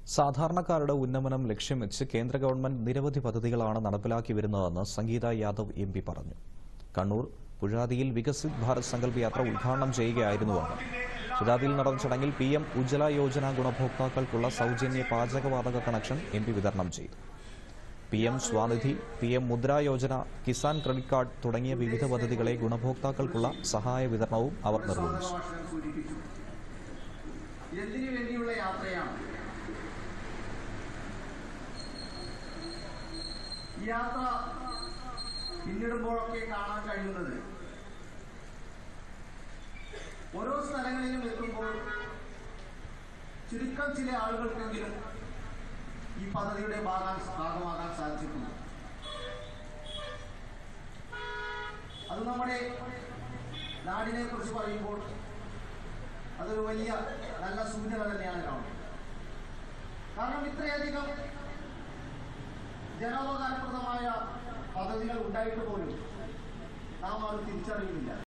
സാധാരണക്കാരുടെ ഉന്നമനം ലക്ഷ്യം വെച്ച് കേന്ദ്ര ഗവൺമെന്റ് നിരവധി പദ്ധതികളാണ് നടപ്പിലാക്കി വരുന്നതെന്ന് സംഗീത യാദവ് എംപി പറഞ്ഞു. കണ്ണൂർ പുഴാതിയിൽ വികസിത് ഭാരത് സങ്കല്പ് യാത്ര ഉദ്ഘാടനം ചെയ്യുകയായിരുന്നു അവർ. പുഴാതിയിൽ നടന്ന ചടങ്ങിൽ PM ഉജ്ജ്വല യോജന ഗുണഭോക്താക്കൾക്കുള്ള സൌജന്യ പാചകവാതക കണക്ഷൻ എംപി വിതരണം ചെയ്തു. PM Svanidhi, PM Mudra Yojana, Kisan credit card തുടങ്ങിയ വിവിധ പദ്ധതികളെ ഗുണഭോക്താക്കൾക്കുള്ള സഹായ വിതരണവും അവർ നിർവഹിച്ചു. യാത്ര പിന്നിടുമ്പോഴൊക്കെ കാണാൻ കഴിയുന്നത് ഓരോ സ്ഥലങ്ങളിലും എത്തുമ്പോൾ ചുരുക്കം ചില ആളുകൾക്കെങ്കിലും ഈ പദ്ധതിയുടെ ഭാഗമാകാൻ സാധിച്ചിട്ടുണ്ട്. അത് നമ്മുടെ നാടിനെ കുറിച്ച് പറയുമ്പോൾ അതൊരു വലിയ നല്ല സൂചന തന്നെയാണ് കാണുന്നത്. കാരണം ഇത്രയധികം ജനോപകാരപ്രദമായ പദ്ധതികൾ ഉണ്ടായിട്ട് പോലും നാം അത് തിരിച്ചറിയുന്നില്ല.